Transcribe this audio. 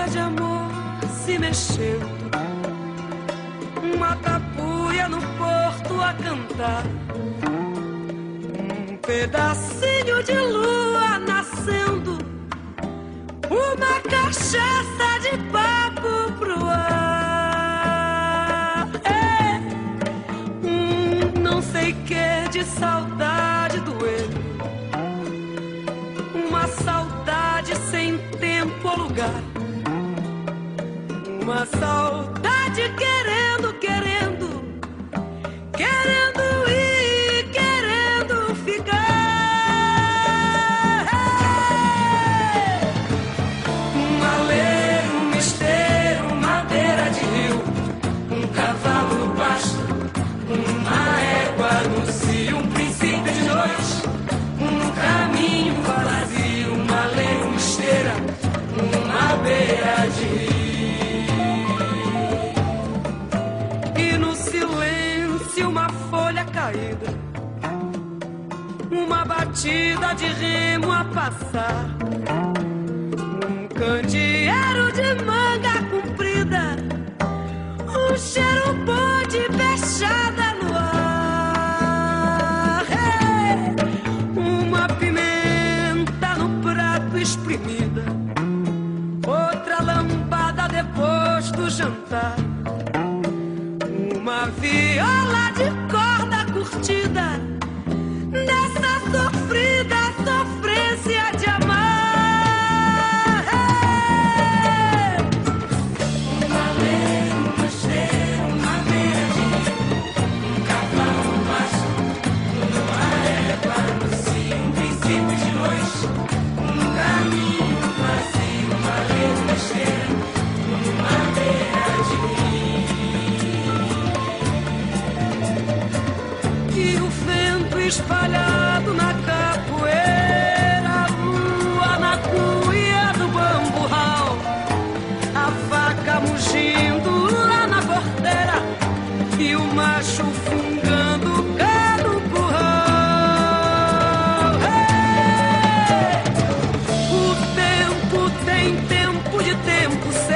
história de amor se mexendo, uma tapuia no porto a cantar, um pedacinho de lua nascendo, uma cachaça de papo pro ar. Não sei que de saudade doendo, uma saudade sem tempo ou lugar, uma saudade querendo, querendo, querendo ir, querendo ficar. Uma leira, uma esteira, uma beira de rio, um cavalo no pasto, uma égua no cio, um princípio de noite, um caminho vazio, uma leira, uma esteira, uma beira de rio. E no silêncio uma folha caída, uma batida de remo a passar, um candeeiro de manga comprida, um cheiro bom de fechada no ar. Uma pimenta no prato espremida, outra lambada depois do jantar, uma viola de corda curtida nessa sofrida sofrência de amar. Uma leira, uma esteira, uma beira de rio, um cavalo no pasto, uma égua no cio, um princípio de noite, um caminho vazio, uma leira, uma esteira, uma beira de rio. E o vento espalhado na capoeira, a lua na cuia do bamburral, a vaca mugindo lá na porteira e o macho fungando cá no curral. O tempo tem tempo de tempo